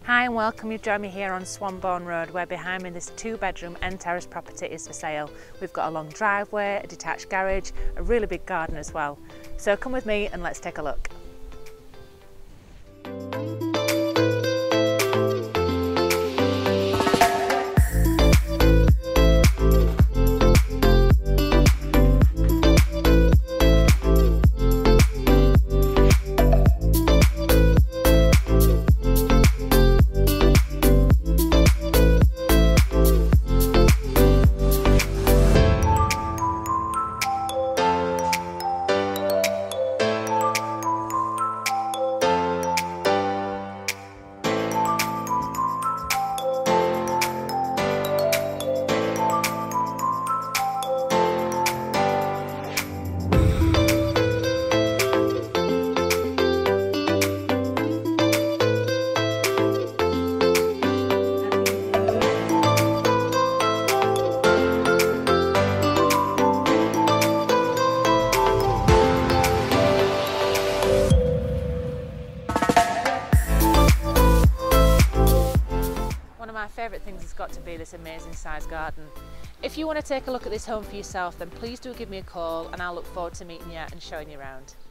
Hi and welcome, you've joined me here on Swanbourne Road, where behind me this 2-bedroom end terrace property is for sale. We've got a long driveway, a detached garage, a really big garden as well. So come with me and let's take a look. One of my favourite things has got to be this amazing sized garden. If you want to take a look at this home for yourself, then please do give me a call and I'll look forward to meeting you and showing you around.